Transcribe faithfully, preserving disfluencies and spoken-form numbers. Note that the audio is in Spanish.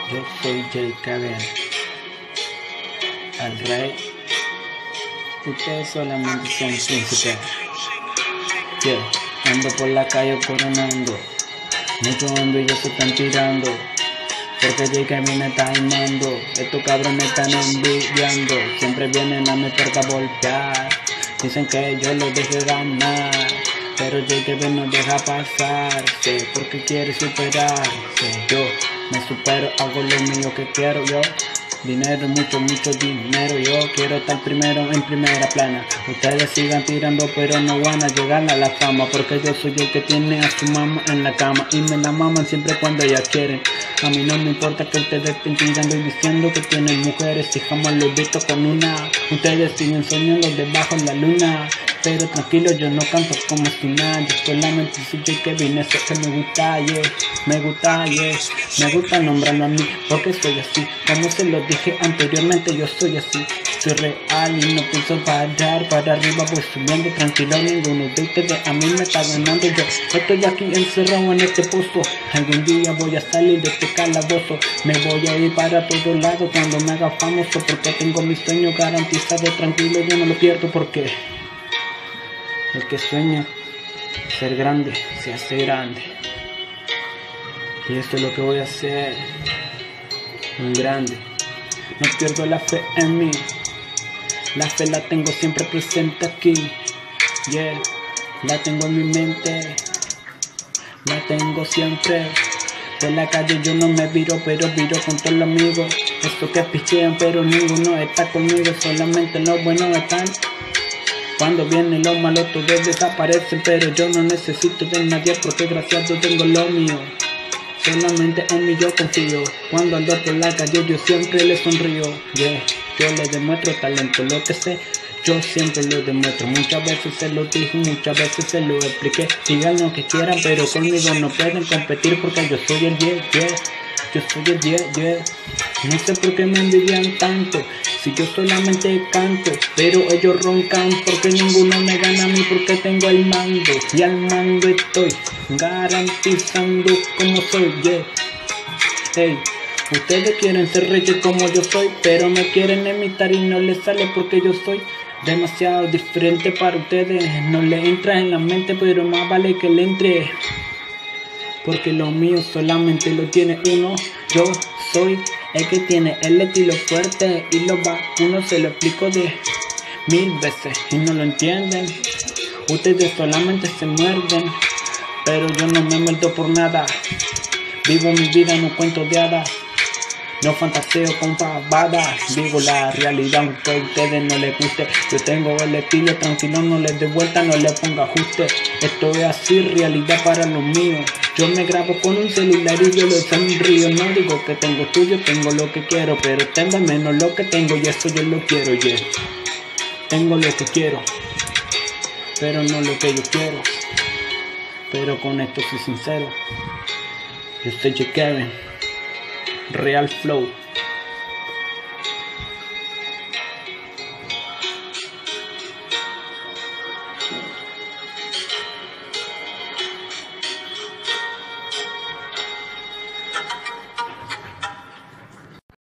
Yo soy J Kevin, el rey. Ustedes solamente son príncipes. Yeah. Ando por la calle coronando. Muchos hombres ya se están tirando, porque J Kevin está animando. Estos cabrones están envidiando. Siempre vienen a mi puerta a voltear. Dicen que yo los dejé ganar, pero J Kevin no deja pasarse, porque quiere superarse. Yo me supero, hago lo mío que quiero yo. Dinero, mucho, mucho dinero. Yo quiero estar primero en primera plana. Ustedes sigan tirando, pero no van a llegar a la fama, porque yo soy el que tiene a su mamá en la cama y me la maman siempre cuando ellas quieren. A mí no me importa que ustedes estén tirando y diciendo que tienen mujeres y jamás los he visto con una. Ustedes siguen soñando debajo de la luna, pero tranquilo, yo no canto como si nada. Yo solamente soy J Kevin, eso que me gusta, yeah. Me gusta, yeah. Me gusta nombrarlo a mí, porque soy así. Como se lo dije anteriormente, yo soy así. Soy real y no pienso parar. Para arriba voy subiendo, tranquilo, ninguno de ustedes a mí me está ganando. Yo estoy aquí encerrado en este pozo. Algún día voy a salir de este calabozo. Me voy a ir para todos lados cuando me haga famoso, porque tengo mi sueño garantizado. Tranquilo, yo no lo pierdo, porque el que sueña ser grande, se hace grande. Y esto es lo que voy a hacer, un grande. No pierdo la fe en mí, la fe la tengo siempre presente aquí. Yeah, la tengo en mi mente, la tengo siempre. De la calle yo no me viro, pero viro con todos los amigos. Estos que pichean, pero ninguno está conmigo, solamente los buenos están. Cuando viene lo malo todos desaparecen, pero yo no necesito de nadie, porque gracias a Dios tengo lo mío. Solamente en mí yo confío. Cuando ando por la calle yo siempre le sonrío. Yeah. Yo le demuestro talento, lo que sé yo siempre lo demuestro. Muchas veces se lo dije, muchas veces se lo expliqué. Digan lo que quieran, pero conmigo no pueden competir, porque yo soy el yeah, yeah. Yo soy el yeah, yeah. No sé por qué me envidian tanto, si yo solamente canto, pero ellos roncan, porque ninguno me gana a mí, porque tengo el mando. Y al mando estoy garantizando como soy, yeah. Hey, ustedes quieren ser reyes como yo soy, pero me quieren imitar y no les sale, porque yo soy demasiado diferente para ustedes. No le entra en la mente, pero más vale que le entre, porque lo mío solamente lo tiene uno. Yo soy el que tiene el estilo fuerte y lo va, uno se lo explico de mil veces y no lo entienden. Ustedes solamente se muerden, pero yo no me muerdo por nada. Vivo mi vida en un cuento de hadas, no fantaseo con pavadas. Digo la realidad, aunque a ustedes no les guste. Yo tengo el estilo tranquilo, no les dé vuelta, no le ponga ajuste. Esto es así, realidad para los míos. Yo me grabo con un celular y yo lo sonrío. No digo que tengo tuyo, tengo lo que quiero, pero tengo al menos lo que tengo y eso yo lo quiero, yeah. Tengo lo que quiero, pero no lo que yo quiero. Pero con esto soy sincero. Yo soy J Kevin, Real Flow.